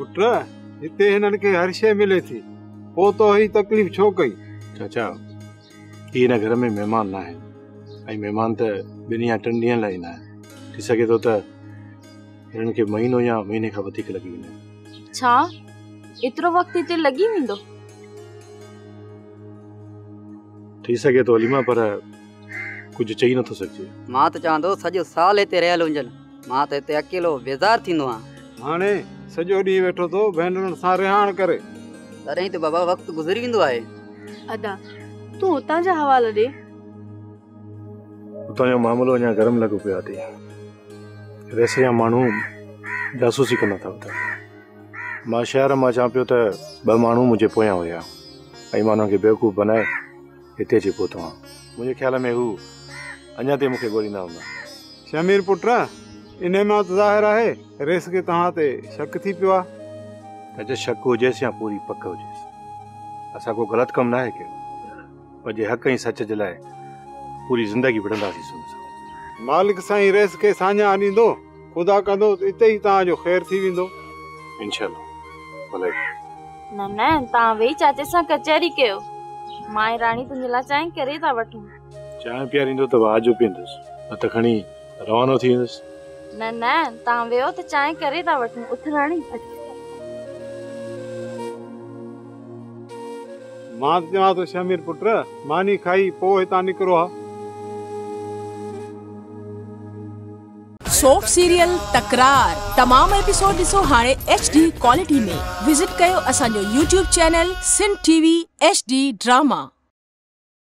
पुट हिते हिनन के हर शे मिले थी, पो तो ही तकलीफ छो कई? चाचा ये न घर में मेहमान ना है, आई मेहमान तो बिन या 3 ॾींहं लाइ ईंदा आहिनि। थी सके तो त हिनन के महीनो या महीने खां वधीक लगी वेंदा। छा एतिरो वक्त हिते लगी वेंदो? थी सके तो अलीमा, पर कुछ चई नथो सघजे। मां त चाहंदो सॼो साल हिते रहियल हुजनि, मां त हिते अकेलो बेज़ार थींदो आहियां। हाणे सॼो ॾींहुं वेठो तो भेनरुनि सां रिहाण करे, तॾहिं त बाबा वक्त गुज़री वेंदो आहे। अदा तू उतां जा हवाला दे। उतां जो मामलो अञा गरम लॻो पियो आहे। वैसे या माण्हू जासूसी कंदा था उतां। मां शहर मां अचां पियो त 2 माण्हू मुंहिंजे पोयां हुया ऐं मां हुननि खे बेवकूफ़ बनाए हिते अची पहुतो आहियां। मुंहिंजे ख्याल में हू अञा ताईं मूंखे ॻोल्हींदा हूंदा। शमीर पुट इन मां त ज़ाहिर आहे रेस खे तव्हां ते शक थी पियो आहे। चाचा शक हुजेसि या पूरी पक हुजेसि, असां को ग़लति कमु न आहे कयो, पर जे हक़ ऐं सच जे लाइ पूरी ज़िंदगी विढ़ंदासीं सुन सां। मालिक साईं रेस खे साञा ॾींदो, ख़ुदा कंदो हिते ई तव्हांजो ख़ैर थी वेंदो इंशाअल्लाह। भले न न तव्हां वेही चाचे सां कचहरी कयो, मां ऐं राणी तुंहिंजे लाइ चांहि करे था वठूं। चांहि पीआरींदो त आज जो पीअंदुसि, न त खणी रवानो थी वेंदुसि। न न तव्हां वेहो त चांहि करे था वठूं। उथ राणी। मां चवां तो शमीर पुट मानी खाई पोइ हितां निकिरो आहे। सोप सीरियल तकरार तमाम एपिसोड ॾिसो हाणे HD क्वालिटी में। विजिट कयो असांजो YouTube channel Sindh TV HD drama.